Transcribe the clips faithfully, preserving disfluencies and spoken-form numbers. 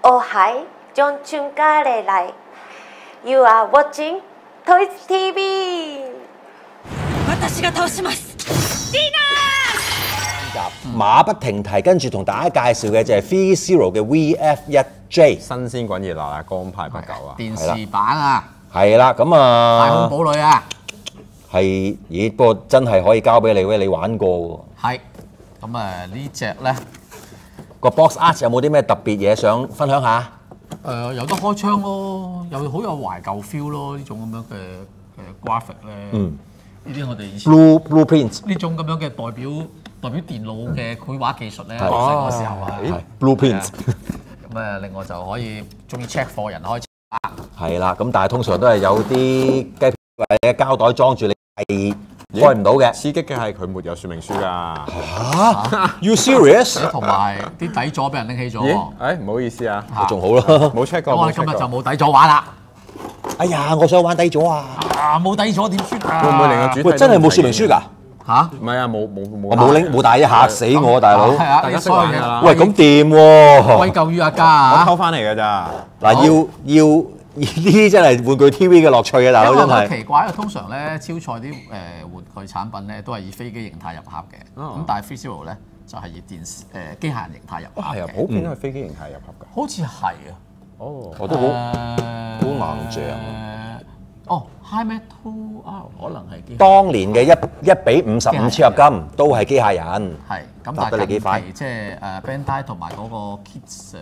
Oh hi, John Chungare Lai. You are watching Toys ティーブイ。 私が倒します。ディナー！馬不停蹄，跟住同大家介紹嘅就係 Three Zero 嘅 V F 一 J， 新鮮滾熱辣啊，剛派不久啊， 電視版啊， 係啦，咁啊， 太空堡壘啊， 係，咦？不過真係可以交俾你喂，你玩過喎。 係，咁誒呢隻咧個 box art 有冇啲咩特別嘢想分享下？ 誒有得開槍咯，又好有懷舊 feel 咯，呢種咁樣嘅誒 graphic 咧，嗯，呢啲我哋以前 blue blueprint 呢種咁樣嘅代表代表電腦嘅繪畫技術咧，細個時候啊 blueprint， 咁誒另外就可以中意 check 貨人開車， 係啦，咁但係通常都係有啲雞皮或者膠袋裝住你係開唔到嘅。 刺激嘅係佢沒有說明書㗎。 嚇 ？You serious？ 同埋啲底座俾人拎起咗喎。 誒唔好意思啊， 仲好啦， 冇 check 過。 我哋今日就冇底座玩啦。 哎呀，我想玩底座啊！ 啊，冇底座點算啊？ 會唔會令個主題？ 喂，真係冇說明書㗎？ 嚇？ 唔係啊，冇冇冇。 我冇拎冇帶，嚇死我大佬！ 係啊， 大家識玩㗎啦。 喂，咁掂喎？ 歸咎於阿嘉啊！ 我偷翻嚟㗎咋。 嗱，要要呢啲真係玩具 T V 嘅樂趣啊，大佬真係。 奇怪，因為通常咧超賽啲誒玩具產品咧都係以飛機形態入盒嘅，咁但係 Three Zero 咧就係以電視誒機械人形態入盒嘅。 係啊，普遍都係飛機形態入盒㗎。 好似係啊。 哦， 我都好好硬淨。 哦 ，High Metal 啊，可能係機。 當年嘅一一比五十五切合金都係機械人。 係，咁答得你幾快？ 即係誒 Bandai 同埋嗰個 Kids 誒。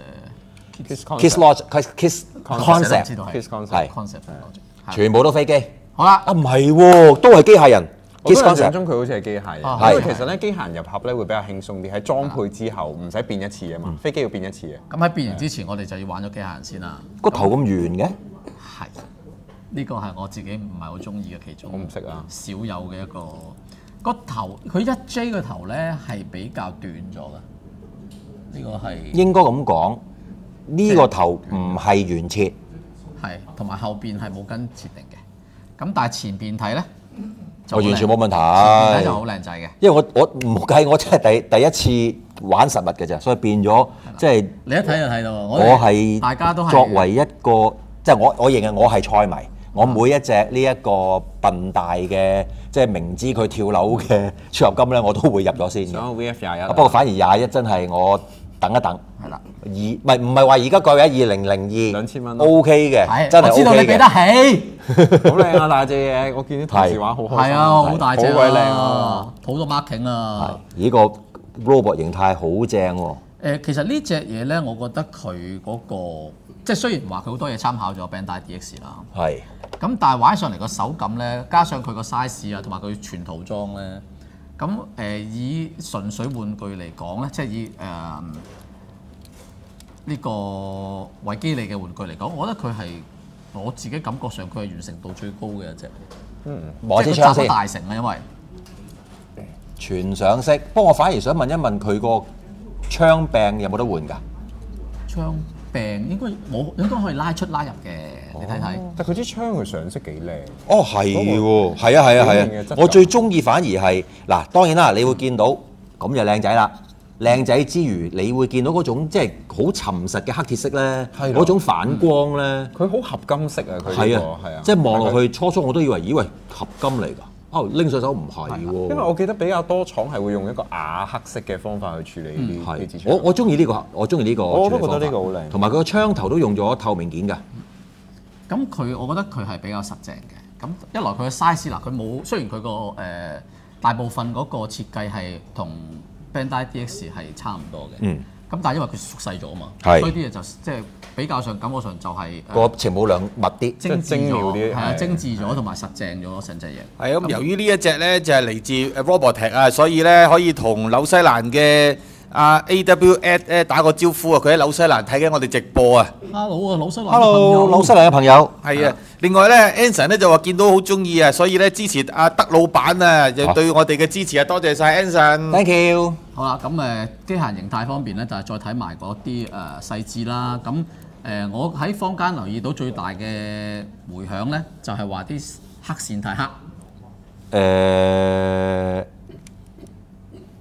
Kiss Logic、Kiss Concept、 Kiss Concept 係 concept， 全部都飛機。 好啦， 啊唔係喎，都係機械人。 Kiss Concept 中佢好似係機械人， 係因為其實咧機械人入盒咧會比較輕鬆啲，喺裝配之後唔使變一次啊嘛，飛機要變一次嘅。 咁喺變形之前，我哋就要玩咗機械人先啦。 個頭咁圓嘅？ 係，呢個係我自己唔係好中意嘅其中。 我唔識啊。 少有嘅一個個頭，佢一 J 個頭咧係比較短咗嘅。呢個係應該咁講。呢個頭唔係圓切， 係同埋後邊係冇跟設定嘅。咁但係前邊睇咧， 我完全冇問題。 前邊睇就好靚仔嘅。 因為我我唔計，我真係第第一次玩實物嘅啫，所以變咗即係你一睇就睇到。我係大家都係作為一個即係我我認為我係賽迷，我每一隻呢一個笨大嘅即係明知佢跳樓嘅超合金咧，我都會入咗先嘅。 想 V F 廿一。 不過反而廿一真係我。等一等，係啦，二唔係唔係話而家貴嘅二零零二兩千蚊 ，O K 嘅，真係 O K 嘅。 我知道你俾得起， 好靚啊大隻嘢，我見啲同事玩好開心。 係啊，好大隻， 好鬼靚啊， 好多 marking 啊。 呢個 robot 形態好正喎。 誒，其實呢隻嘢咧，我覺得佢嗰個即係雖然話佢好多嘢參考咗 Bandai D X 啦， 係。 咁但係玩上嚟個手感咧，加上佢個 size 啊，同埋佢全套裝咧。咁誒、呃、以純粹玩具嚟講咧，即係以誒呢、呃這個維基利嘅玩具嚟講，我覺得佢係我自己感覺上佢係完成度最高嘅一隻。 嗯，摸支槍先。 大成啊，因為全上色。不過我反而想問一問佢個槍柄有冇得換㗎？ 槍柄應該冇，應該可以拉出拉入嘅。你睇睇。 但佢支槍佢上色幾靚。 哦，係喎，係啊，係啊，係啊。我最中意反而係嗱，當然啦，你會見到咁就靚仔啦。靚仔之餘，你會見到嗰種即係好沉實嘅黑鐵色咧，嗰種反光咧， 佢好合金色啊！佢係啊，係啊，即係望落去初初我都以為，以為合金嚟㗎。哦，拎上手唔係喎。因為我記得比較多廠係會用一個啞黑色嘅方法去處理呢啲支槍。 我我中意呢個，我中意呢個。 我都覺得呢個好靚。同埋佢個槍頭都用咗透明件㗎。 咁佢，我覺得佢係比較實淨嘅。咁一來佢嘅 size 嗱，佢冇雖然佢個誒大部分嗰個設計係同 Bandai D X 係差唔多嘅。嗯。咁但係因為佢縮細咗啊嘛，所以啲嘢就即係比較上感覺上就係個程姆量密啲， 精緻咗，係啊，精緻咗同埋實淨咗成隻嘢。 係咁，由於呢一隻咧就係嚟自誒 Robotech 啊，所以咧可以同紐西蘭嘅阿 A W at 咧打個招呼啊！佢喺紐西蘭睇緊我哋直播啊 ！Hello 啊，紐西蘭 ！Hello，紐西蘭嘅朋友。 係啊，另外咧 Anson 咧就話見到好中意啊，所以咧支持阿德老闆啊，就對我哋嘅支持啊，多謝曬 Anson。Thank you。 好啦，咁誒機械形態方面咧，就係再睇埋嗰啲誒細節啦。咁誒我喺坊間留意到最大嘅迴響咧，就係話啲黑線太黑。 誒。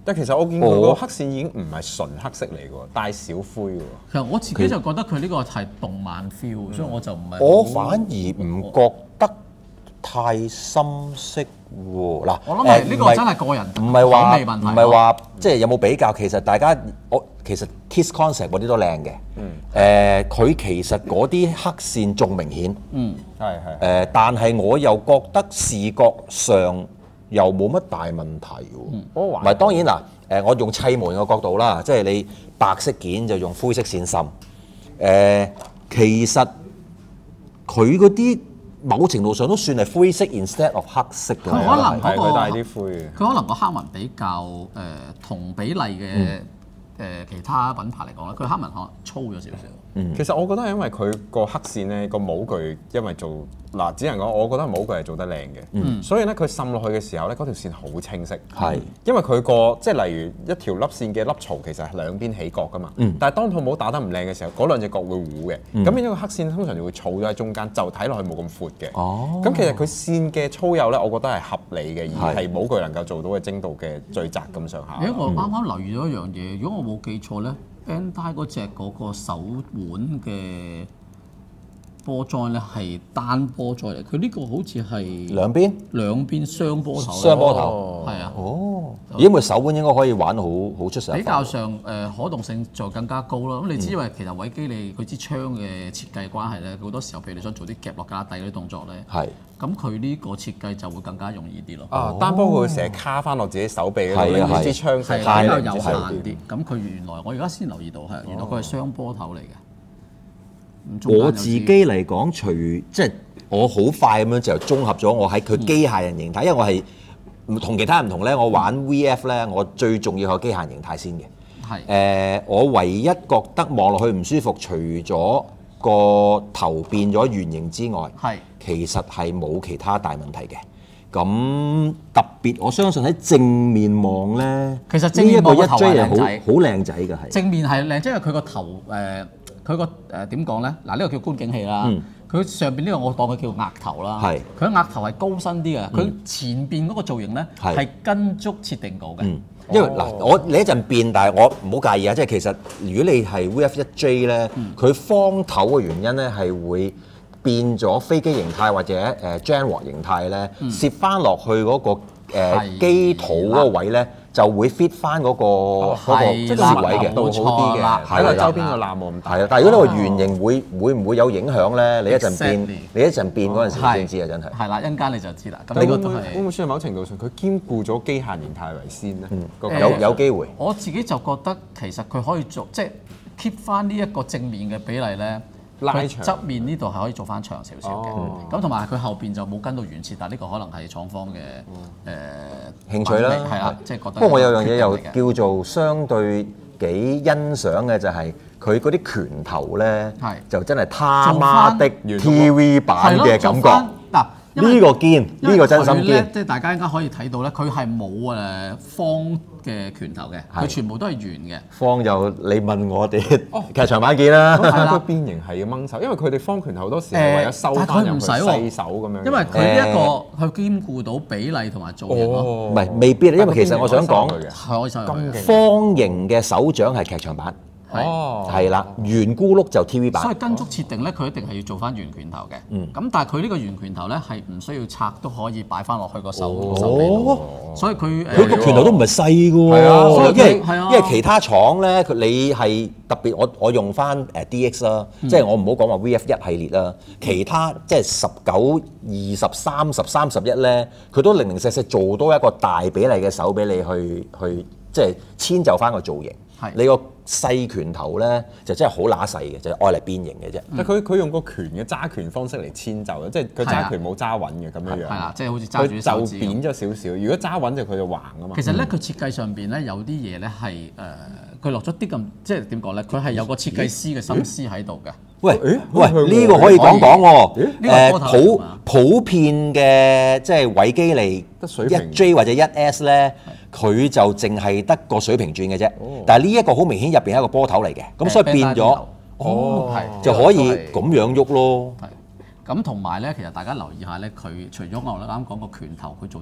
但其實我見佢個黑線已經唔係純黑色嚟嘅喎，帶小灰嘅喎。 其實我自己就覺得佢呢個係動漫 feel，所以我就唔係。 我反而唔覺得太深色喎。嗱， 我諗係呢個真係個人唔係話口味問題唔係話即係有冇比較。其實大家我其實 Kiss Concept 嗰啲都靚嘅。誒，佢其實嗰啲黑線仲明顯。 嗯， 係係。 誒，但係我又覺得視覺上又冇乜大問題喎。唔係當然嗱，誒我用砌模型嘅角度啦，即係你白色件就用灰色線滲。誒，其實佢嗰啲某程度上都算係灰色 instead of 黑色嘅。 佢可能嗰個佢帶啲灰嘅。 佢可能個黑紋比較誒同比例嘅誒其他品牌嚟講咧，佢黑紋可能粗咗少少。 嗯其實我覺得係因為佢個黑線咧個模具，因為做嗱只能講，我覺得模具係做得靚嘅， 嗯所以咧佢滲落去嘅時候咧，嗰條線好清晰。 係因為佢個即係例如一條粒線嘅粒槽其實係兩邊起角噶嘛， 嗯但係當套模打得唔靚嘅時候，嗰兩隻角會糊嘅，咁變咗個黑線通常就會儲咗喺中間，就睇落去冇咁闊嘅。 哦咁其實佢線嘅粗幼咧，我覺得係合理嘅，而係係模具能夠做到嘅精度嘅最窄咁上下。 誒，我啱啱留意到一樣嘢，如果我冇記錯咧 Bandai 嗰隻嗰個手腕嘅波裝咧係單波裝嚟，佢呢個好似係兩邊兩邊雙波頭。 雙波頭。 係啊。 哦，因為手腕應該可以玩得好好出神。 比較上誒、呃、可動性就更加高啦。咁你知因為其實韋基利佢支槍嘅設計關係咧，好多時候譬如你想做啲夾落架底嗰啲動作咧， 係咁佢呢個設計就會更加容易啲咯。 啊，單波佢會成日卡翻落自己手臂嗰度， 係啊係拎支槍係比成太較有限靚唔知係啲。咁佢原來我而家先留意到係原來佢係雙波頭嚟嘅。咁中間有我自己支嚟講，除即係我好快咁樣就綜合咗我喺佢機械人形態，因為我係唔同其他人唔同咧，我玩 V F 咧，我最重要係機械人形態先嘅。 係誒、我唯一覺得望落去唔舒服，除咗個頭變咗圓形之外， 係其實係冇其他大問題嘅。咁特別，我相信喺正面望咧， 其實正面望個頭係呢一個一 J 係好靚仔好靚仔嘅係。 正面係靚，即係佢個頭誒，佢個誒點講咧？嗱，呢個叫觀景器啦。 嗯佢上邊呢個我當佢叫額頭啦。 係佢額頭係高身啲嘅，佢前邊嗰個造型咧係係跟足設定稿嘅。 嗯，因為嗱，我你一陣變，但係我唔好介意啊。即係其實如果你係 V F 一 J 咧，佢方頭嘅原因咧係會變咗飛機形態或者誒 Genwalk 形態咧，攝翻落去嗰個誒機肚嗰個位咧，就會 fit 翻嗰個嗰個係即係攝位嘅。 個度好啲嘅， 係啦睇落周邊個罅冇咁大。 係啊，但係如果你話圓形會會唔會有影響咧？你一陣變 Exactly， 你一陣變嗰陣時先知啊！真係。 係啦，一陣間你就知啦。咁但會唔呢個都係會會唔會算係某程度上佢兼顧咗機械形態為先咧？個誒有有機會。 我自己就覺得其實佢可以做即係 keep 翻呢一個正面嘅比例咧，佢拉長側面呢度係可以做翻長少少嘅。 哦咁同埋佢後邊就冇跟到原設，但係呢個可能係廠方嘅誒興趣啦， 係啦，即係覺得。 不過我有樣嘢又決定嚟嘅叫做相對幾欣賞嘅就係佢嗰啲拳頭咧係， 就真係他媽的做返 T V 版嘅感覺。 嗱，因為呢個堅， 因為呢個真心佢咧堅。 即係大家應該可以睇到咧，佢係冇誒方嘅拳頭嘅，佢係全部都係圓嘅。 方就你問我哋劇場版見啦。 咁係佢變形係要掹手，因為佢哋方拳頭好多時係為咗收但係翻入去佢唔使喎細手咁樣。 因為佢呢一個佢兼顧到比例同埋造型咯， 哦唔係未必啊，因為其實我想講嘅。 係可以收入去嘅。 方形嘅手掌係劇場版， 哦， 係啦，圓咕碌就 T V 版所以。跟足設定咧，佢一定係要做翻圓拳頭嘅。 嗯咁但係佢呢個圓拳頭咧係唔需要拆都可以擺翻落去個手手臂度。所以佢佢個拳頭都唔係細嘅喎， 係啊所以佢因為係啊因為其他廠咧，佢你係特別，我我用翻誒 D X 啦，即係我唔好講話 V F 一系列啦，其他即係十九、二十、三十、三十一咧，佢都零零舍舍做多一個大比例嘅手俾你去去即係遷就翻個造型。 係你個細拳頭咧就真係好乸細嘅，就係愛嚟變形嘅啫。 但佢佢用個拳嘅揸拳方式嚟遷就嘅，即係佢揸拳冇揸穩嘅咁樣樣。 係啦，即係好似揸住啲手指咁佢就扁咗少少。如果揸穩就佢就橫啊嘛。 其實咧，佢設計上邊咧有啲嘢咧係誒，佢落咗啲咁，即係點講咧？佢係有個設計師嘅心思喺度嘅。 喂誒喂， 係喎呢個可以講講喎。 呢個誒波頭嚟普㗎嘛普遍嘅即係韋基利得水平一 J 或者一 S 咧，佢就淨係得個水平轉嘅啫。但係呢一個好明顯入邊係一個波頭嚟嘅，咁所以變咗哦，係就可以咁樣喐咯。 係。咁同埋咧，其實大家留意下咧，佢除咗我啱啱講個拳頭，佢做得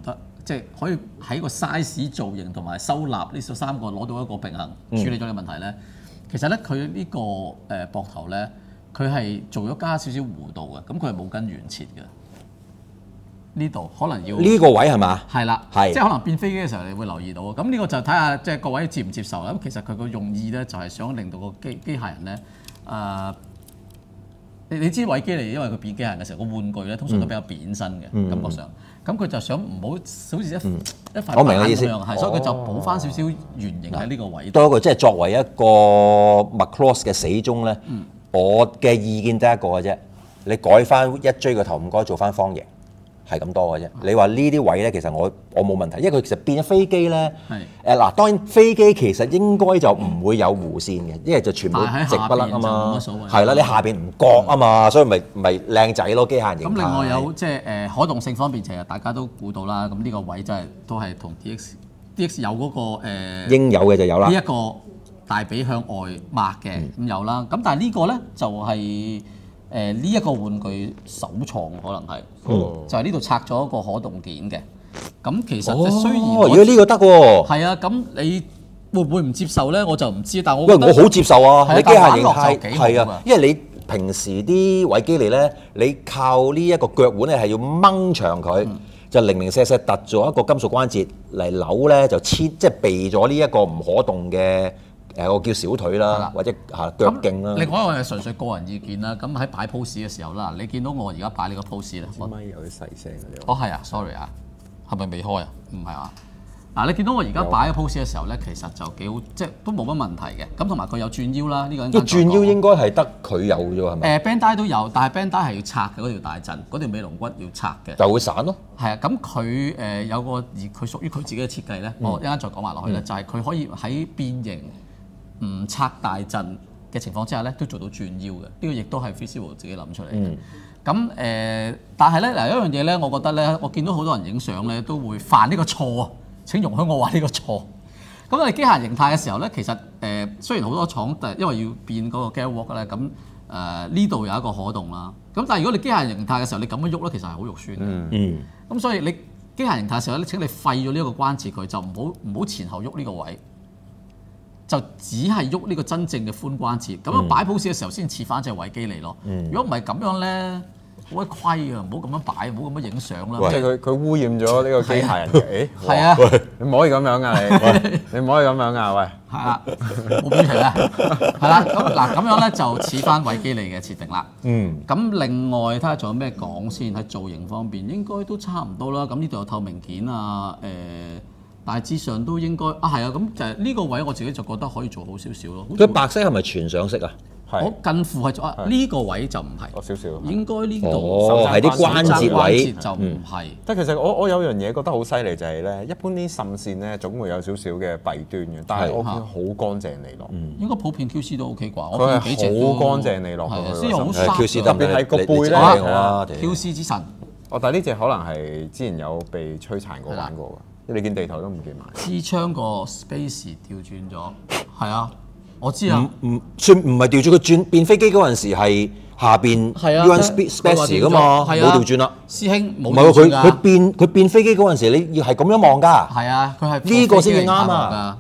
即係可以喺個 size 造型同埋收納呢三個攞到一個平衡，處理咗呢個問題咧。其實咧佢呢個誒膊頭咧，佢係做咗加少少弧度嘅，咁佢係冇跟原設嘅。呢度可能要呢個位係嘛？ 係啦， 係即係可能變飛機嘅時候，你會留意到。咁呢個就睇下即係各位接唔接受啦。咁其實佢個用意咧，就係想令到個機機械人咧，誒、呃，你你知韋基利因為佢變機械人嘅時候，個玩具咧通常都比較扁身嘅、嗯、感覺上。咁佢就想唔好好似一、嗯、一塊板咁樣，係，所以佢就補翻少少圓形喺呢個位。 多一個即係作為一個 Macross 嘅死忠咧，嗯、我嘅意見得一個嘅啫。你改翻一追個頭，唔該做翻方形。係咁多嘅啫。你話呢啲位咧，其實我我冇問題，因為佢其實變咗飛機咧。誒嗱，當然飛機其實應該就唔會有弧線嘅，因為就全部直不甩啊嘛。係啦，你下邊唔覺啊嘛，所以咪咪靚仔咯，機械人形態。咁另外有即係誒可動性方面，其實大家都估到啦。咁呢個位真係都係同 D X D X 有嗰個誒應有嘅就有啦。 呢一個大髀向外擘嘅咁有啦。咁但係呢個咧就係。誒呢一個玩具首創可能係，嗯、就係呢度拆咗一個可動件嘅。咁其實即雖然， 如果呢個得喎， 係啊，咁你會唔會唔接受咧？我就唔知，但我因為我好接受啊！你機械形態係啊，因為你平時啲韋基利咧，你靠呢一個腳腕咧係要掹長佢，嗯、就零零舍舍突咗一個金屬關節嚟扭咧，就黐即係避咗呢一個唔可動嘅。誒我叫小腿啦，或者嚇腳勁啦。 另外一個係純粹個人意見啦。咁喺擺 pose 嘅時候啦，你見到我而家擺呢個 pose 咧， 支咪有啲細聲嘅。 哦係啊 ，sorry 啊，係咪未開啊？唔係啊。嗱，你見到我而家擺個 pose 嘅時候咧，其實就幾好，即係都冇乜問題嘅。咁同埋佢有轉腰啦，呢個應該轉腰應該係得佢有啫喎，係咪？ 誒 Bandai 都有，但係 Bandai 係要拆嘅嗰條大陣，嗰條尾龍骨要拆嘅。 就會散咯。係啊，咁佢誒有個而佢屬於佢自己嘅設計咧，我一陣間再講埋落去咧，就係佢可以喺變形。唔拆大陣嘅情況之下咧，都做到轉腰嘅。呢、這個亦都係 Feasible 自己諗出嚟嘅。咁誒、嗯呃，但係咧嗱，一樣嘢咧，我覺得咧，我見到好多人影相咧，都會犯呢個錯啊！請容許我話呢個錯。咁你機械形態嘅時候咧，其實誒、呃、雖然好多廠因為要變嗰個 Gearwalk 咧，咁誒呢度有一個可動啦。咁但係如果你機械形態嘅時候，你咁樣喐咧，其實係好肉酸嘅。嗯。咁、嗯、所以你機械形態嘅時候咧，請你廢咗呢一個關節佢，就唔好唔好前後喐呢個位。就只係喐呢個真正嘅髖關節，咁樣擺 pose 嘅時候先似翻隻韋基利咯。如果唔係咁樣咧，好鬼虧啊！唔好咁樣擺，唔好咁樣影相啦。 即係佢佢污染咗呢個機械人嘅。誒， 係啊， 你唔可以咁樣啊！你你唔可以咁樣啊！喂， 係啊，冇表情啊，係啦。咁嗱咁樣咧就似翻韋基利嘅設定啦。嗯。咁另外睇下仲有咩講先，喺造型方面應該都差唔多啦。咁呢度有透明件啊，誒。大致上都應該啊，係啊，咁就係呢個位我自己就覺得可以做好少少咯。 佢白色係咪全上色啊？ 我近乎係啊，呢個位就唔係， 少少。 應該呢度哦，係啲關節位就唔係。 但其實我我有樣嘢覺得好犀利就係咧，一般啲滲線咧總會有少少嘅弊端嘅，但係我見好乾淨利落。 應該普遍 Q C 都 OK 啩？ 佢係好乾淨利落嘅，先好沙。 Q C 特別係個背咧 ，Q C 之神。 哦，但係呢隻可能係之前有被摧殘過玩過㗎。你見地頭都唔見埋， 支槍個 space 調轉咗，係啊，我知啊， 唔唔算唔係調轉，佢轉變飛機嗰陣時係下邊 U N space 噶嘛，冇調轉啦。 師兄冇唔係佢佢變佢變飛機嗰陣時，你要係咁樣望㗎。 係啊，佢係呢個先至啱啊。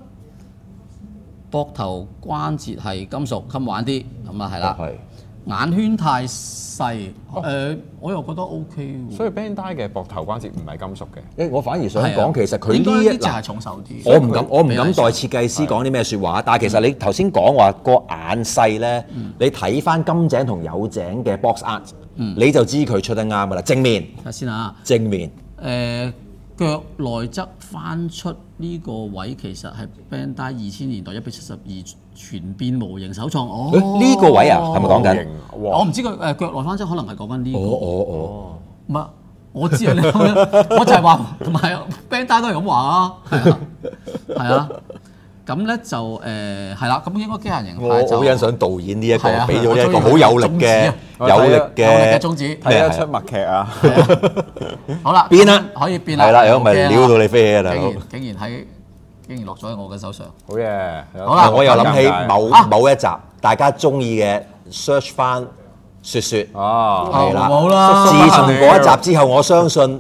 膊頭關節係金屬，襟玩啲咁啊，係啦。眼圈太細，誒我又覺得 O K 喎。 所以 Bandai 嘅膊頭關節唔係金屬嘅。 誒，我反而想講，其實佢呢一隻係重手啲。 我唔敢，我唔敢代設計師講啲咩説話。但係其實你頭先講話個眼細咧，你睇翻金井同有井嘅 box art，你就知佢出得啱㗎啦。正面， 睇先啊。 正面。 誒腳內側翻出呢個位，其實係 Bandai 二千年代一比七十二全變模型首創。哦， 呢個位啊，係咪講緊？ 我唔知佢誒腳內翻側可能係講緊呢個。 哦哦哦。 唔係，我知啊，你我就係話，同埋 Bandai 都係咁話啊。係啊，係啊。咁咧就誒係啦，咁應該機械形態就我好欣賞導演呢一個，俾咗呢一個好有力嘅有力嘅宗旨， 睇得出默劇啊！ 好啦， 變啦， 可以變啦。 係啦，如果唔係撩到你飛起啊，大佬！ 竟然喺竟然落咗喺我嘅手上。 好嘢！ 好啦，我又諗起某某一集大家中意嘅 search 翻雪雪哦， 係啦， 冇啦。 自從嗰一集之後，我相信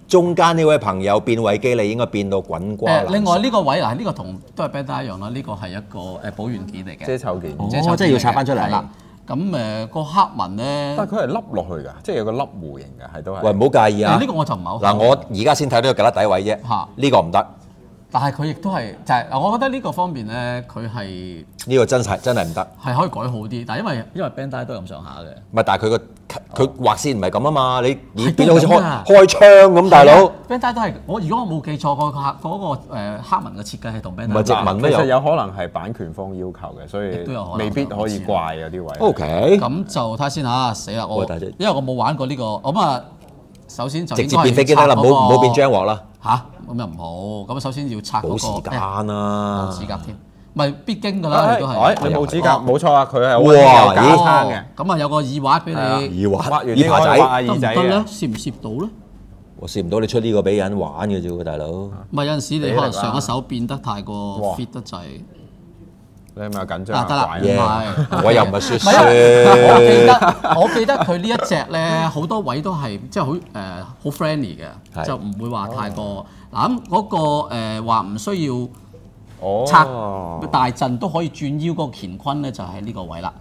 中間呢位朋友變位機，你應該變到滾瓜爛熟。 誒，另外呢個位嗱，呢個同都係 Bandai 一樣啦，呢個係一個誒保原件嚟嘅， 遮醜件。 哦，即係要拆翻出嚟啦。 咁誒個黑紋咧， 但係佢係凹落去㗎，即係有個凹弧形嘅，係都係。 喂，唔好介意啊！ 呢個我就唔係好。 嗱，我而家先睇到個格底位啫。 嚇， 呢個唔得。 但係佢亦都係就係，我覺得呢個方面咧，佢係呢個真係真係唔得。 係可以改好啲，但係因為因為 Bandai 都係咁上下嘅。 唔係，但係佢個佢畫線唔係咁啊嘛，你你變咗好似開開槍咁，大佬。 Bandai 都係我如果我冇記錯，個客嗰個誒黑紋嘅設計係同 Bandai。 唔係殖民咩？ 其實有可能係版權方要求嘅，所以未必可以怪有啲位。 O K。 咁就睇下先嚇，死啦我，因為我冇玩過呢個，咁啊首先就直接變飛機得啦，唔好唔好變張鑊啦。 嚇，咁又唔好，咁首先要拆嗰個。 冇時間啊！ 冇指甲添，咪必經㗎啦，你都係。 你冇指甲，冇錯啊，佢係哇有架撐嘅。 咁啊有個耳環俾你。 耳環， 畫完呢排仔得唔得咧？攝唔攝到咧？ 我攝唔到，你出呢個俾人玩嘅啫喎，大佬。 咪有陣時你可能上一手變得太過 fit 得滯。 你係咪有緊張啊？ 得啦，唔係， 我又唔係説説。 我記得我記得佢呢一隻咧，好多位都係即係好誒好 friendly 嘅，就唔會話太過嗱咁嗰個誒話唔需要拆大陣都可以轉腰嗰個乾坤咧，就喺呢個位啦。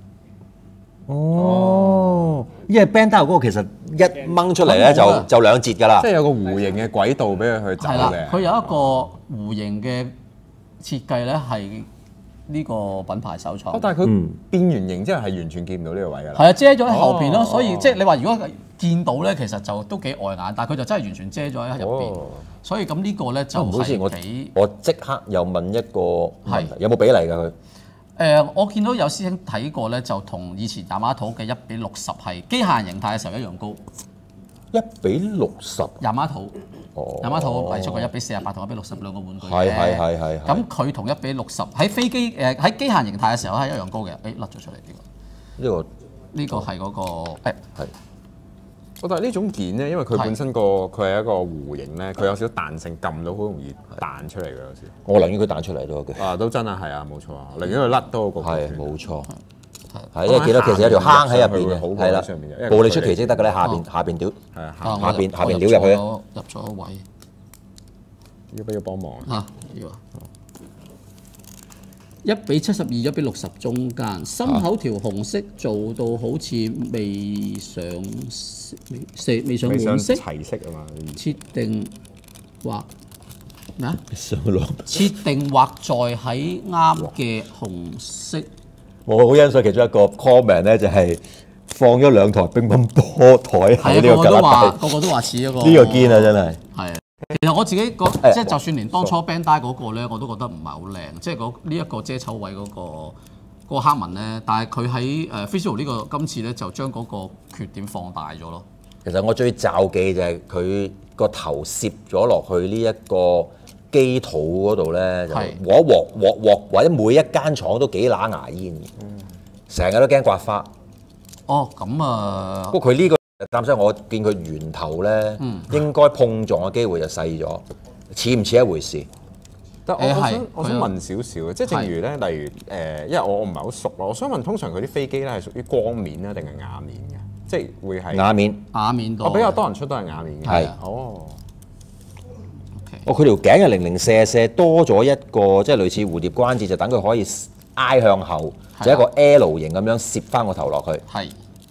哦，因為 Bandai 嗰個其實一掹出嚟咧就就兩截㗎啦。 即係有個弧形嘅軌道俾佢去走嘅。 佢有一個弧形嘅設計咧係。呢個品牌首創， 但係佢變圓形之後係完全見唔到呢個位㗎啦。 係啊，遮咗喺後邊咯，所以即係你話如果見到咧，其實就都幾礙眼，但係佢就真係完全遮咗喺入邊。所以咁呢個咧就係幾…… 我即刻又問一個問題，有冇比例㗎佢？ 誒，我見到有師兄睇過咧，就同以前亞馬土嘅一比六十係機械人形態嘅時候一樣高。 一比六十。 亞馬土。亞馬土為出個一比四十八同一比六十兩個玩具嘅， 係係係係。 咁佢同一比六十喺飛機誒喺機械形態嘅時候係一樣高嘅，誒甩咗出嚟呢個。呢個呢個係嗰個誒係。 我但係呢種件咧，因為佢本身個佢係一個弧形咧，佢有少少彈性，撳到好容易彈出嚟嘅有時。 我寧願佢彈出嚟多嘅。 啊，都真係係啊，冇錯啊，寧願佢甩多過。 係冇錯。係，因為記得其實有條坑喺入邊嘅，係啦，暴力出奇蹟得嘅咧，下邊下邊屌， 係啊， 下邊下邊撩入去。 入咗位， 要不要幫忙啊？要啊！一比七十二，一比六十中間，心口條紅色做到好似未上未未上滿色， 齊色啊嘛。 設定畫咩啊？ 上落設定畫在喺啱嘅紅色。 我好欣賞其中一個 comment 咧，就係放咗兩台乒乓波台喺呢個格底， 個個都話似一個。 呢個堅啊，真係。 係，其實我自己覺即係就算連當初 Bandai 嗰個咧，我都覺得唔係好靚，即係呢一個遮醜位嗰個嗰個黑紋咧，但係佢喺誒 Visual 呢個今次咧就將嗰個缺點放大咗咯。 其實我最罩忌就係佢個頭攝咗落去呢一個機肚嗰度咧，就鑊鑊鑊鑊，或者每一間廠都幾揦牙煙嘅，成日都驚刮花。 哦，咁啊， 不過佢呢個擔心，我見佢圓頭咧，應該碰撞嘅機會就細咗，似唔似一回事？ 但我我想我想問少少嘅，即係正如咧，例如誒，因為我我唔係好熟咯，我想問通常佢啲飛機咧係屬於光面啊定係瓦面嘅？即係會係瓦面， 瓦面多。 我比較多人出都係瓦面嘅。 係哦。 哦，佢條頸係零零舍舍多咗一個，即係類似蝴蝶關節，就等佢可以挨向後，就一個 L 型咁樣攝翻個頭落去。 係。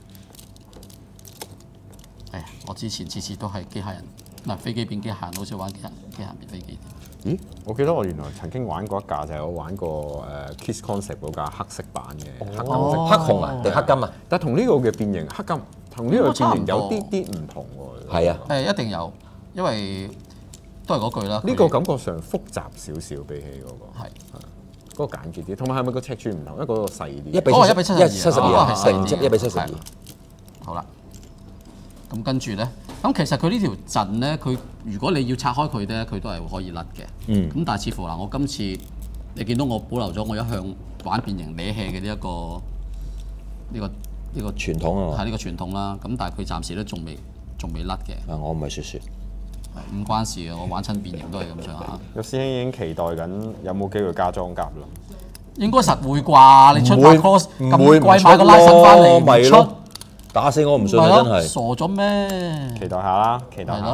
係啊，我之前次次都係機械人，嗱飛機變機械人，好少玩機械機械人變飛機。 咦？我記得我原來曾經玩過一架，就係我玩過誒 Kiss Concept 嗰架黑色版嘅黑金色黑紅啊定黑金啊？ 但係同呢個嘅變形黑金同呢個變形有啲啲唔同喎。 係啊， 誒一定有，因為都係嗰句啦。 呢個感覺上複雜少少，比起嗰個係嗰個簡潔啲，同埋係咪個尺寸唔同？因為嗰個細啲。 一比一比七十二， 七十二係成一比七十二。 好啦，咁跟住咧，咁其實佢呢條陣咧，佢如果你要拆開佢咧，佢都係可以甩嘅。 嗯。 咁但係似乎嗱，我今次你見到我保留咗我一向玩變形攣氣嘅呢一個呢個呢個傳統啊嘛。 係呢個傳統啦。咁但係佢暫時都仲未仲未甩嘅。 啊，我唔係説説。 唔關事嘅，我玩親變形都係咁上下。 有師兄已經期待緊有冇機會加裝甲啦。 應該實會啩？你出把 cross 咁貴買個拉神翻嚟唔出， 打死我唔信啊！真係傻咗咩？ 期待下啦，期待下。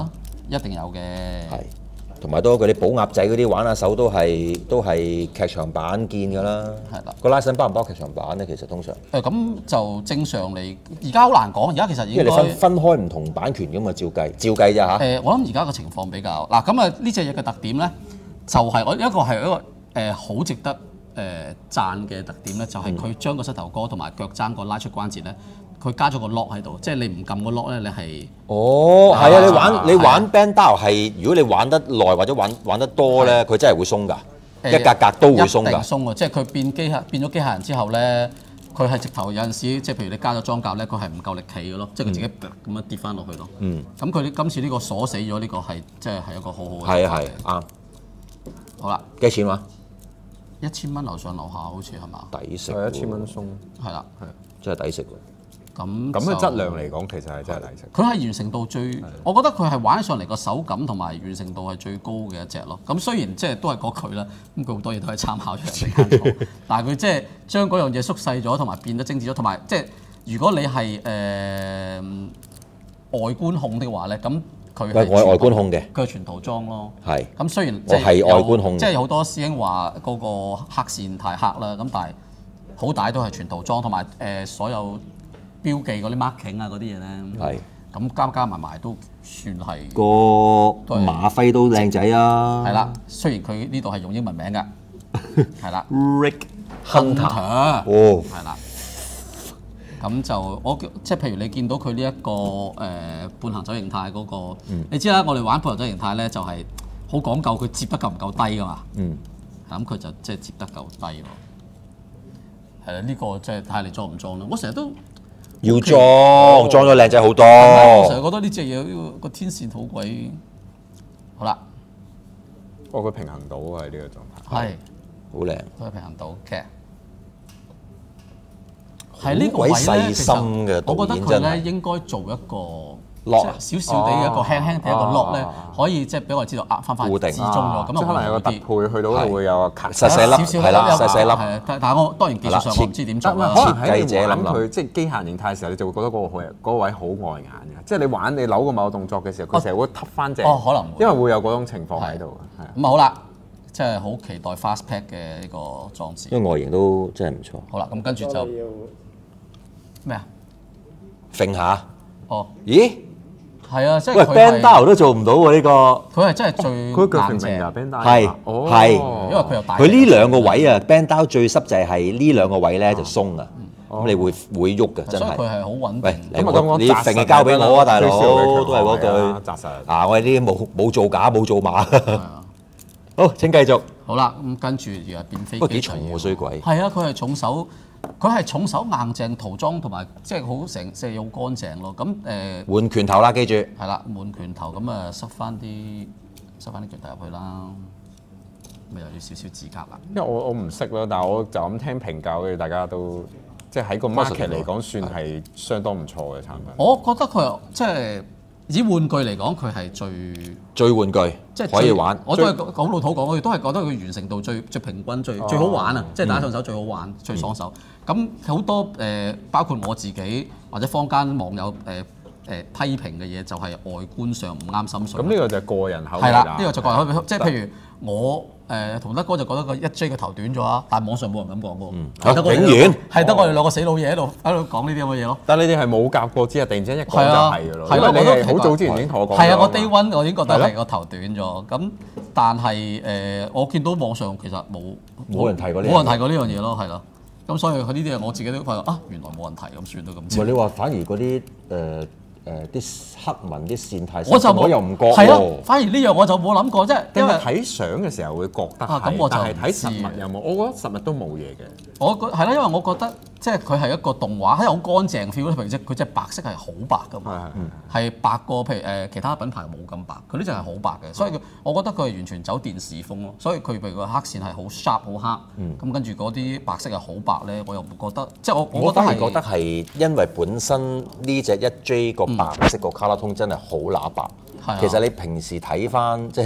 一定有嘅。 係，同埋多佢哋寶鴨仔嗰啲玩下手都係都係劇場版見㗎啦。 係啦， 個拉伸包唔包劇場版咧？其實通常誒咁就正常嚟，而家好難講。而家其實應該因為你分分開唔同版權㗎嘛，照計照計咋嚇。 誒，我諗而家個情況比較嗱，咁啊呢隻嘢嘅特點咧，就係我一個係一個誒好值得誒讚嘅特點咧，就係佢將個膝頭哥同埋腳踭個拉出關節咧。佢加咗個 lock 喺度，即係你唔撳個 lock 咧，你係哦，係啊！你玩你玩 band down 係，如果你玩得耐或者玩玩得多咧，佢真係會鬆㗎，一格格都會鬆㗎。 一定鬆啊！即係佢變機械變咗機械人之後咧，佢係直頭有陣時，即係譬如你加咗裝甲咧，佢係唔夠力企嘅咯，即係佢自己咁樣跌翻落去咯。嗯。咁佢今次呢個鎖死咗呢個係即係係一個好好嘅。 係啊係啱。 好啦， 幾錢話？ 一千蚊樓上樓下好似係嘛？ 抵食係一千蚊鬆， 係啦， 係真係抵食喎。 咁咁嘅質量嚟講，其實係真係抵食。 佢係完成度最，我覺得佢係玩上嚟個手感同埋完成度係最高嘅一隻咯。咁雖然即係都係嗰句啦，咁佢好多嘢都係參考咗人哋間廠，但係佢即係將嗰樣嘢縮細咗，同埋變得精緻咗，同埋即係如果你係誒、呃、外觀控的話咧，咁佢係外外觀控嘅， 佢係全套裝咯。 係。 咁雖然我係外觀控， 即係好多師兄話嗰個黑線太黑啦，咁但係好歹都係全套裝，同埋誒所有標記嗰啲 marking 啊嗰啲嘢咧， 係咁加加埋埋都算係個馬輝都靚仔啊！ 係啦，雖然佢呢度係用英文名㗎，係啦 ，Rick Hunter， 哦，係啦，咁就我即係譬如你見到佢呢一個誒、呃、半行走形態嗰、嗰個，嗯、你知啦，我哋玩半行走形態咧就係好講究佢接得夠唔夠低㗎嘛，嗯，咁佢就即係接得夠低咯，係啦，呢、呢個即係睇下你裝唔裝咯，我成日都。 要裝，裝咗靚仔好多。 我成日覺得呢隻嘢個天線好鬼好啦。 哦，佢平衡到係呢個狀態。 係， 好靚。 都係平衡到嘅。係呢個位咧， 細心嘅導我覺得演真係佢咧應該做一個 lock 少少地嘅一個輕輕地一個 lock 咧，可以即係俾我哋知道壓翻翻固定至中咗。咁即係可能有個特配去到嗰度會有個卡細細粒， 少少係啦，細細粒。 係，但但係我當然技術上我唔知點做啦。 可能喺設計者諗佢即係機械形態嘅時候，你就會覺得嗰個好嗰個位好礙眼嘅。即係你玩你扭個某個動作嘅時候，佢成日會揼翻正。 哦，可能因為會有嗰種情況喺度嘅。係咁啊好啦，即係好期待 Fast Pack 嘅呢個裝置。 因為外形都真係唔錯。 好啦，咁跟住就咩啊？ 揈下。 哦。 咦？ 係啊，即係喂佢係 ，band down 都做唔到喎呢個。 佢係真係最佢腳硬淨明㗎，band down 係哦係， 因為佢有大。 佢呢兩個位啊，band down 最濕就係呢兩個位咧就鬆啊，咁你會會喐嘅真係。 所以佢係好穩喂， 定。 你咁啊咁我你揈嘅交俾我啊，大佬，都係嗰句。 紮實。 啊，我哋呢啲冇冇做假冇做馬。好，請繼續。 好啦，咁跟住而家變飛機。 不過幾重喎衰鬼。 係啊，佢係重手，佢係重手硬淨塗裝同埋即係好成即係好乾淨咯。咁誒換拳頭啦，記住。 係啦，換拳頭咁啊，塞翻啲塞翻啲拳頭入去啦。咁又要少少指甲啦。 因為我我唔識啦，但係我就咁聽評價嘅，大家都即係喺個 market 嚟講，算係相當唔錯嘅產品。 我覺得佢即係以玩具嚟講，佢係最最玩具， 即係可以玩。 我都係講老土講，我哋都係覺得佢完成度最最平均、最最好玩啊！即係打上手最好玩、最爽手。咁好多誒，包括我自己或者坊間網友誒誒批評嘅嘢，就係外觀上唔啱心水。 咁呢個就係個人口味係啦， 啦。 呢個就個人口味，即係譬如我誒同德哥就覺得個一 J 嘅頭短咗啊，但係網上冇人咁講喎。 嚇，竟然係得我哋兩個死老嘢喺度喺度講呢啲咁嘅嘢咯。 但係你哋係冇夾過之後，突然之間一講就係啊， 係㗎咯。 係咯， 因為你我都係好早之前已經同我講咗。 係啊，我 day one 我已經覺得係係個頭短咗。咁但係誒，我見到網上其實冇冇人提過呢樣嘢冇人提過呢樣嘢咯，係咯。咁所以佢呢啲嘢我自己都發覺啊，原來冇人提，咁算都咁。 唔係你話反而嗰啲誒誒啲黑紋啲線太， 我就冇我又唔覺係咯喎。 反而呢樣我就冇諗過，即係因為因為睇相嘅時候會覺得係， 啊咁我就但係睇唔知實物有冇？我覺得實物都冇嘢嘅。 我覺係啦，因為我覺得即係佢係一個動畫，係好乾淨 feel 譬如即佢隻白色係好白噶嘛，係白過譬如誒其他品牌冇咁白，佢呢隻係好白嘅，所以佢我覺得佢係完全走電視風咯。所以佢譬如個黑線係好 sharp 好黑，咁跟住嗰啲白色係好白咧，我又唔覺得，即係我我我覺得係反而覺得係因為本身呢隻一 J 個白色個卡拉通真係好乸白。 係啊其實你平時睇翻即係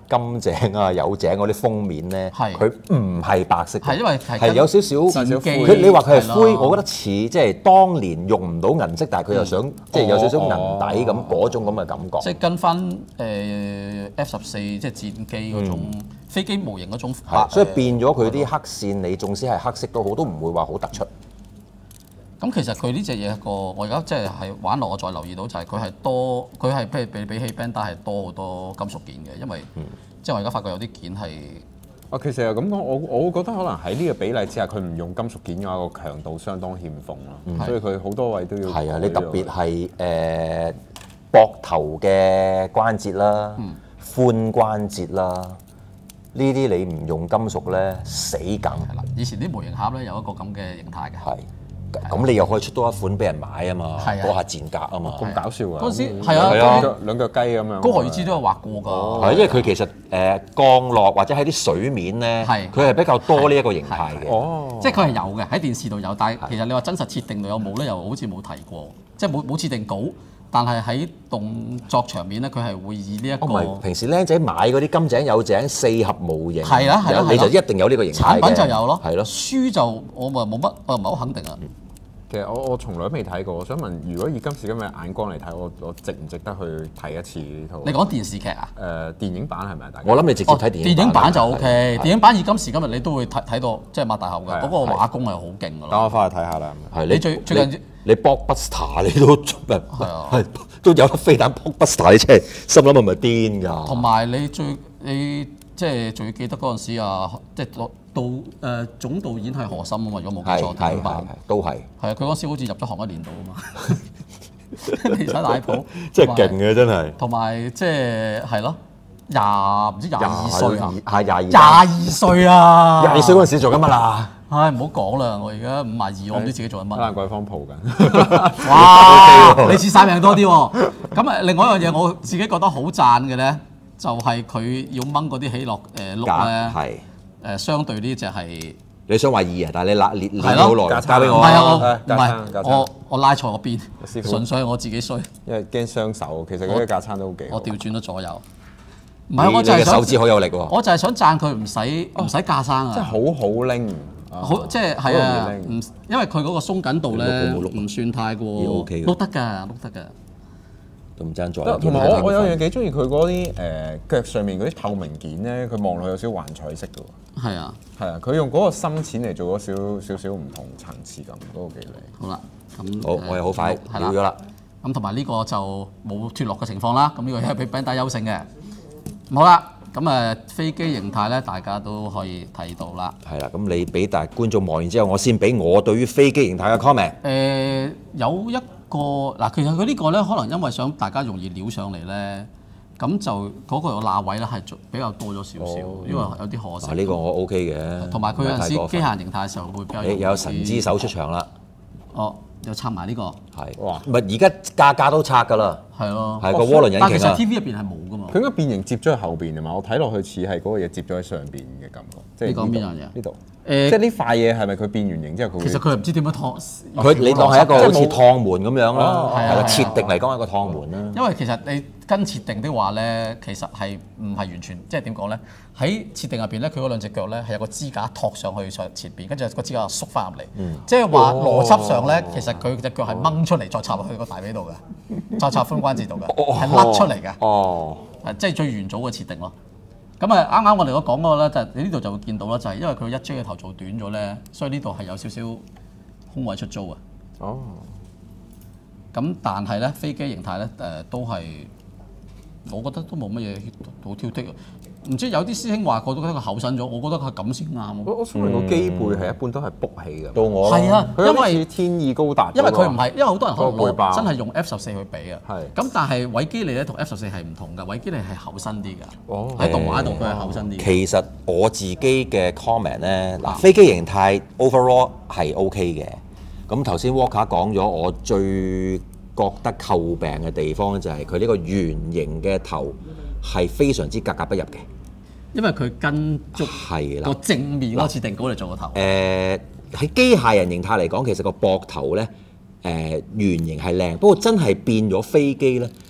金井啊、有井嗰啲封面咧， 係佢唔係白色嘅， 係因為係係有少少戰機佢你話佢係灰， 係咯我覺得似即係當年用唔到銀色，但係佢又想即係有少少銀底咁嗰種咁嘅感覺。 即係跟翻誒 F 十四即係戰機嗰種飛機模型嗰種， 係，所以變咗佢啲黑線，你縱使係黑色都好，都唔會話好突出。 咁其實佢呢隻嘢個，我而家即係係玩落，我再留意到就係佢係多，佢係譬如比比起 Bandai 係多好多金屬件嘅，因為、嗯、即係我而家發覺有啲件係。 啊，其實又咁講，我我會覺得可能喺呢個比例之下，佢唔用金屬件嘅話，個強度相當欠奉咯，嗯、所以佢好多位都要。係啊，你特別係誒膊頭嘅關節啦、嗯、髖關節啦，呢啲你唔用金屬咧死梗。係啦， 以前啲模型盒咧有一個咁嘅形態嘅。係。 咁你又可以出多一款俾人買啊嘛，嗰下賤格啊嘛， 咁搞笑啊！ 嗰陣時係啊， 兩腳雞咁樣。 高河宇之都有畫過㗎。 係，因為佢其實誒降落或者喺啲水面咧，佢係比較多呢一個形態嘅。 哦，即係佢係有嘅喺電視度有，但係其實你話真實設定度有冇咧，又好似冇提過，即係冇冇設定稿。但係喺動作場面咧，佢係會以呢一個。 平時僆仔買嗰啲金井有井四合模型， 係啦係啦， 你就一定有呢個形態嘅。 產品就有咯， 係咯。 書就我咪冇乜，我唔係好肯定啊。 其實我我從來都未睇過，我想問，如果以今時今日眼光嚟睇，我我值唔值得去睇一次呢套？ 你講電視劇啊？ 誒，電影版係咪？大家我諗你直接睇電影版。 電影版就 OK，電影版以今時今日你都會睇睇到，即係擘大口㗎。嗰個畫工係好勁㗎咯。 等我翻去睇下啦。 係你最最近你 Blockbuster 你都係都有得飛彈 Blockbuster，你真係心諗係咪癲㗎？ 同埋你最你即係最記得嗰陣時啊，即係導誒總導演係何心啊嘛，如果冇記錯，電影版都係。係啊， 佢嗰陣時好似入咗行一年度啊嘛，離晒大譜， 真係勁嘅真係。 同埋即係係咯，廿唔知廿二歲啊， 係廿二。 廿二歲啊！ 廿二歲嗰陣時做緊乜啊？ 唉，唔好講啦，我而家五廿二，我唔知自己做緊乜。 蘭桂坊蒲緊。 哇！你似晒命多啲喎。咁啊，另外一樣嘢我自己覺得好讚嘅咧，就係佢要掹嗰啲起落誒碌咧。係。誒相對呢只係你想話二啊，但係你拉練練好耐，交俾我。 唔係啊，我唔係我我拉錯個邊，純粹係我自己衰。 因為驚傷手，其實嗰啲架撐都好勁。 我調轉咗左右。唔係，我就係手指好有力喎。 我就係想讚佢唔使唔使架生啊。 即係好好拎。 好即係係啊，唔因為佢嗰個鬆緊度咧唔算太過碌得㗎，碌得㗎。 都唔爭在。 同埋我我有樣幾中意佢嗰啲誒腳上面嗰啲透明件咧，佢望落去有少少幻彩色嘅喎。 係啊，係啊，佢用嗰個深淺嚟做咗少少少唔同層次感，嗰個幾靚。 好啦，咁好，我哋好快了咗啦。 咁同埋呢個就冇脫落嘅情況啦。咁呢個係俾 Bandai 優勝嘅。好啦，咁誒飛機形態咧，大家都可以睇到啦。 係啦，咁你俾大觀眾望完之後，我先俾我對於飛機形態嘅 comment。 誒有一個嗱，其實佢呢個咧，可能因為想大家容易撩上嚟咧，咁就嗰個罅位咧係比較多咗少少，因為有啲可惜。 呢個我 OK 嘅。 同埋佢有陣時機械形態嘅時候會比較。 誒有神之手出場啦。 哦，又拆埋呢個。 係。哇！唔係而家價格都拆㗎啦。 係咯。 係個渦輪引擎啊。 但其實 T V 入邊係冇㗎嘛。 佢應該變形接咗喺後邊啊嘛，我睇落去似係嗰個嘢接咗喺上邊嘅感覺。即係你講邊樣嘢？ 呢度。誒，即係呢塊嘢係咪佢變完形之後佢？ 其實佢唔知點樣燙。 佢你當係一個好似趟門咁樣啦，係啦，設定嚟講係一個趟門啦。 因為其實你跟設定的話咧，其實係唔係完全即係點講咧？喺設定入邊咧，佢嗰兩隻腳咧係有個支架托上去上前邊，跟住個支架縮翻入嚟。即係話邏輯上咧，其實佢隻腳係掹出嚟再插落去個大髀度嘅，再插髖關節度嘅，係甩出嚟嘅。哦，即係最元祖嘅設定咯。咁啊，啱啱我哋所講嗰個咧，就係你呢度就會見到啦，就係因為佢一 J 嘅頭做短咗咧，所以呢度係有少少空位出租啊。哦。咁但係咧，飛機形態咧，誒都係，我覺得都冇乜嘢好挑剔啊。唔知有啲師兄話，覺得佢厚身咗，我覺得佢咁先啱。 我我想問個機背係一般都係卜起嘅。到我係啊，因為天意高達。 因為佢唔係，因為好多人可能攞真係用 F 十四去比啊。係。咁但係韋基利咧同 F 十四係唔同㗎，韋基利係厚身啲㗎。哦。喺動畫度佢係厚身啲。 其實我自己嘅 comment 咧，嗱飛機形態 overall 係 OK 嘅。咁頭先 Walker 講咗，我最覺得詬病嘅地方咧，就係佢呢個圓形嘅頭係非常之格格不入嘅。 因為佢跟足個正面嗰個設定稿嚟做個頭。 誒喺機械人形態嚟講，其實個膊頭咧誒圓形係靚，不過真係變咗飛機咧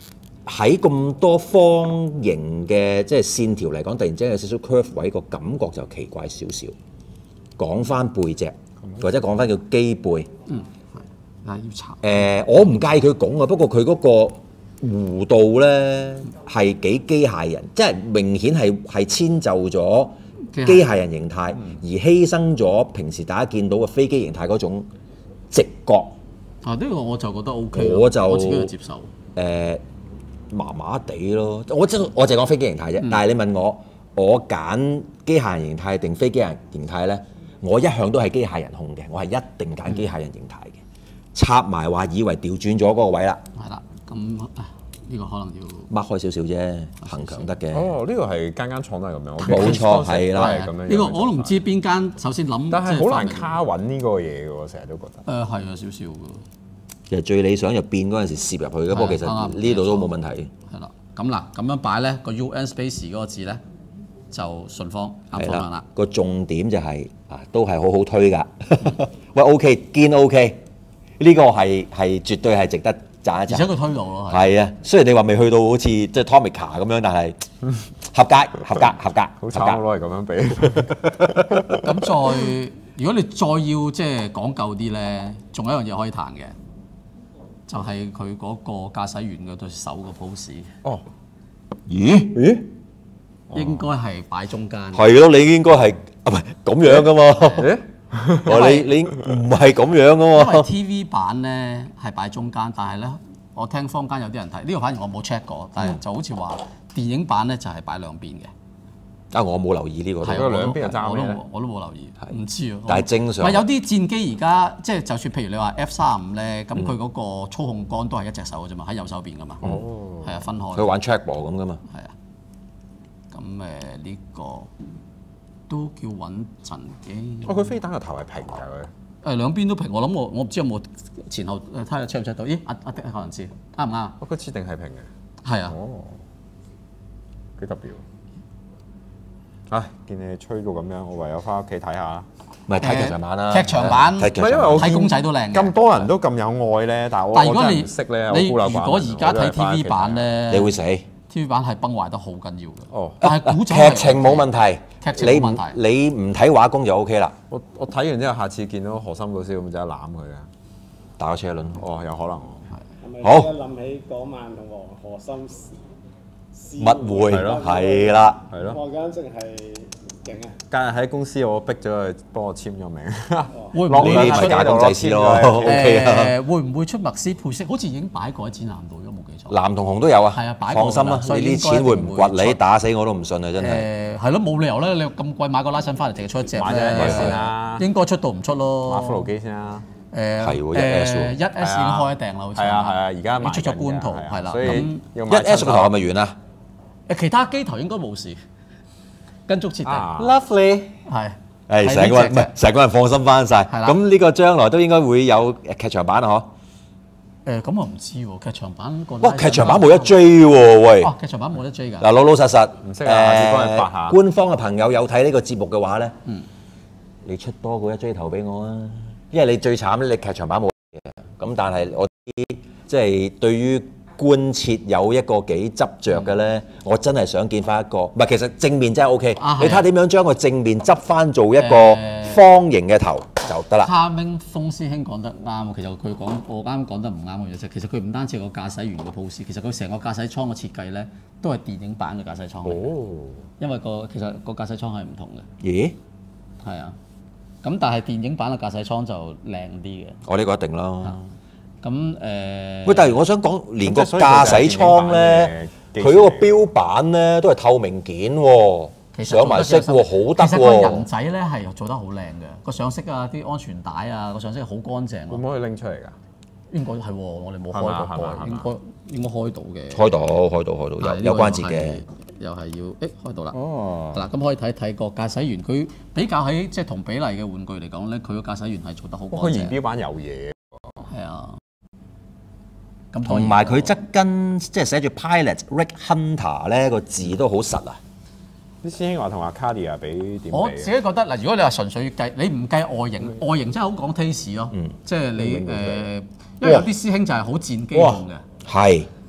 喺咁多方形嘅即係線條嚟講，突然之間有少少 curve 位，個感覺就奇怪少少。講翻背脊，或者講翻叫機背。 嗯，係，要插。 誒、呃，我唔介意佢拱啊，不過佢嗰個弧度咧係幾機械人，即係明顯係係遷就咗機械人形態，而犧牲咗平時大家見到嘅飛機形態嗰種直角。 啊，呢、呢個我就覺得 O K， 我就我自己去接受。 誒，麻麻地咯，我真我淨係講飛機形態啫。嗯、但係你問我，我揀機械人形態定飛機人形態咧？我一向都係機械人控嘅，我係一定揀機械人形態嘅。插埋話以為調轉咗嗰個位啦。 係啦，咁呢個可能要擘開少少啫，行強得嘅。 哦，呢個係間間廠都係咁樣。 冇錯，係啦， 係咁樣。 呢個我都唔知邊間，首先諗。 但係好難卡穩呢個嘢嘅喎，成日都覺得。 誒係啊，少少嘅。 其實最理想就變嗰陣時攝入去嘅，不過其實呢度都冇問題。 係啦，咁嗱咁樣擺咧，個 U N space 嗰個字咧就順方啱方向啦。 個重點就係啊，都係好好推㗎。喂 ，OK， 堅 OK， 呢個係係絕對係值得讚一讚。 而且佢推到咯。 係啊，雖然你話未去到好似即係 Tomica 咁樣，但係合格、合格、合格。 好慘，我攞嚟咁樣比。 咁再，如果你再要即係講究啲咧，仲有一樣嘢可以彈嘅。就係佢嗰個駕駛員嗰對手個 pose。哦， 咦咦， 應該係擺中間。 係咯，你應該係啊，唔係咁樣噶嘛？誒，哦，你你唔係咁樣噶嘛？ 因為 T V 版咧係擺中間，但係咧我聽坊間有啲人睇，呢個反而我冇 check 過，但係就好似話電影版咧就係擺兩邊嘅。 啊！我冇留意呢個， 係啊，兩邊係爭咩咧？我都冇留意，唔知啊。 但係正常。 唔係有啲戰機而家即係就算譬如你話 F 三十五咧，咁佢嗰個操控桿都係一隻手嘅啫嘛，喺右手邊噶嘛。哦。係啊，分開。 佢玩 trackball 咁噶嘛。 係啊。咁誒呢個都叫穩陣嘅。 哦，佢飛彈個頭係平㗎佢。 誒兩邊都平，我諗我我唔知有冇前後誒睇下 check 唔 check 到？咦，阿阿的可能知，啱唔啱？ 哦，佢設定係平嘅。 係啊。 哦。幾特別喎！唉，見你吹到咁樣，我唯有翻屋企睇下。 唔係睇劇場版啦， 劇場版， 唔係因為我睇公仔都靚嘅。 咁多人都咁有愛咧，但係我但係如果你唔識咧， 你如果而家睇 T V 版咧， 你會死。 T V 版係崩壞得好緊要嘅。 哦， 但係古仔劇情冇問題， 劇情冇問題。 你唔睇畫工就 O K 啦。 我我睇完之後，下次見到何心老師咁就攬佢啊， 打個車輪。 哦，有可能。 好。 諗起嗰晚同黃何心密會係咯，係啦， 係咯。 我簡直係勁啊！ 隔日喺公司，我逼咗佢幫我簽咗名。 會唔會你咪假公濟私咯 ？OK 啊。 誒會唔會出麥斯配色？好似已經擺過喺展覽度，如果冇記錯。 藍同紅都有啊。 係啊，擺過。放心啦，你啲錢會唔掘你？打死我都唔信啊！真係。 誒係咯，冇理由咧！你咁貴買個拉伸翻嚟，淨係出一隻買隻先啦。 應該出到唔出咯。 買骷髏機先啦。 誒係喎，一 S 誒一 S 已經開訂啦，好似。 係啊係啊，而家出咗官圖係啦。咁一 S 個頭係咪完啊？ 誒其他機頭應該冇事，跟足設定。 Lovely 係。 誒成個人唔係成個人放心翻晒。咁呢個將來都應該會有劇場版啊！ 嗬。誒咁我唔知喎，劇場版個。 哇！劇場版冇一 J 喎，喂。 哇！劇場版冇一 J 㗎。 嗱，老老實實， 唔識啊，下次幫你發下。 官方嘅朋友有睇呢個節目嘅話咧，你出多過一 J 頭俾我啊！因為你最慘咧，你劇場版冇嘢。咁但係我啲即係對於觀設有一個幾執着嘅咧，我真係想見翻一個，唔係其實正面真係 O K，你睇下點樣將個正面執翻做一個方形嘅頭就得啦。 哈明峰師兄講得啱，其實佢講我啱講得唔啱嘅嘢啫。其實佢唔單止係個駕駛員嘅 pose，其實佢成個駕駛艙嘅設計咧都係電影版嘅駕駛艙嚟嘅。哦，因為個其實個駕駛艙係唔同嘅。 咦？ 係啊，咁但係電影版嘅駕駛艙就靚啲嘅。 我呢個一定啦。 咁誒， 喂，但係我想講，連個駕駛艙咧，佢嗰個標板咧都係透明件喎，上埋色喎，好得喎。 其實個人仔咧係做得好靚嘅，個上色啊、啲安全帶啊、個上色好乾淨。 會唔可以拎出嚟㗎？ 應該係喎，我哋冇開過蓋，應該應該開到嘅。 開到，開到，開到，有有關節嘅。 又係要，誒開到啦。 哦。 嗱，咁可以睇睇個駕駛員，佢比較喺即係同比例嘅玩具嚟講咧，佢個駕駛員係做得好乾淨。 佢儀表板有嘢。 係啊。 同埋佢側跟即係寫住 Pilot Rick Hunter 咧個字都好實啊！ 啲師兄話同阿 Cardia 比點？ 我自己覺得嗱，如果你話純粹計，你唔計外形，外形真係好講 taste 咯。即係你誒，因為有啲師兄就係好戰機控嘅。 係。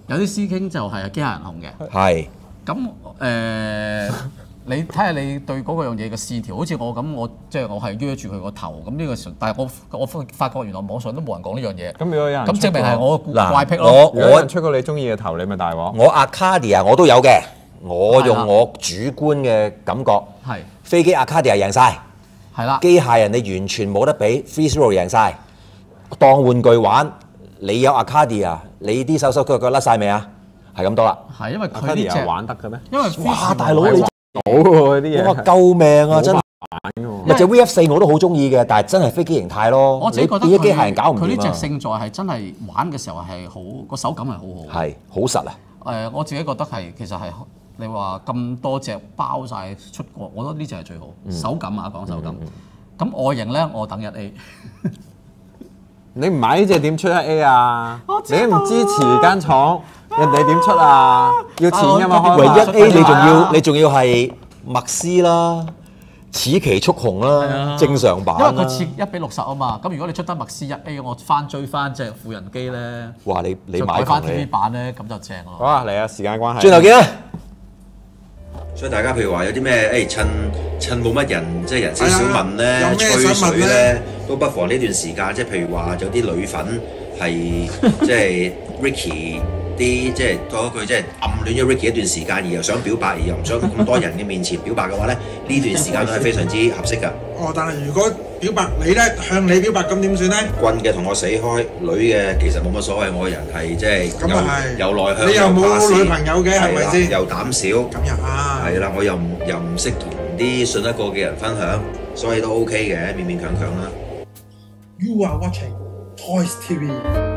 有啲師兄就係機械人控嘅。 係。 咁誒，你睇下你對嗰個樣嘢嘅線條，好似我咁，我即係我係約住佢個頭，咁呢個時，但係我我發覺原來網上都冇人講呢樣嘢。 咁如果有人咁證明係我怪癖咯。 咯。 我我出過你中意嘅頭，你咪大鑊。 我 Arcadia 我都有嘅，我用我主觀嘅感覺。 係。 飛機 Arcadia 贏晒。 係啦。 機械人你完全冇得比 ，Free Throw 贏晒。當玩具玩，你有 Arcadia， 你啲手手腳腳甩晒未啊？係咁多啦。 係因為佢呢隻玩得嘅咩？ 因為哇，大佬你到喎啲嘢。 哇！救命啊！真係。咪就 V F 四我都好中意嘅，但係真係飛機形態咯。 我自己覺得你啲機械人搞唔掂啊！ 佢呢隻勝在係真係玩嘅時候係好個手感係好好。 係好實啊！ 誒，我自己覺得係其實係你話咁多隻包晒出過，我覺得呢隻係最好手感啊，講手感。咁外形咧，我等一 A。 你唔買呢隻點出一 A 啊？你唔支持間廠，人哋點出啊？要錢㗎嘛？ 唯一 A 你仲要你仲要係麥斯啦。此其速紅啦，正常版啦。 因為佢切一比六十啊嘛，咁如果你出得麥斯一 A， 我翻追翻隻富人機咧， 哇！你你買翻 T V 版咧，咁就正咯。 好啊，嚟啊！時間關係， 轉頭見啦。所以大家譬如話有啲咩誒趁趁冇乜人，即係人少少問咧，吹水咧，都不妨呢段時間，即係譬如話有啲女粉係即係 Ricky。啲即係講一句，即係暗戀咗 Ricky 一段時間，而又想表白，而又唔想咁多人嘅面前表白嘅話咧，呢段時間都係非常之合適㗎。 哦，但係如果表白你咧，向你表白咁點算咧？ 棍嘅同我死開，女嘅其實冇乜所謂，我人係即係又又內向， 你又冇女朋友嘅係咪先？ 又膽小，咁又啱。係啦，我又唔又唔識同啲信得過嘅人分享，所以都 OK 嘅，勉勉強強啦。 You are watching Toys T V。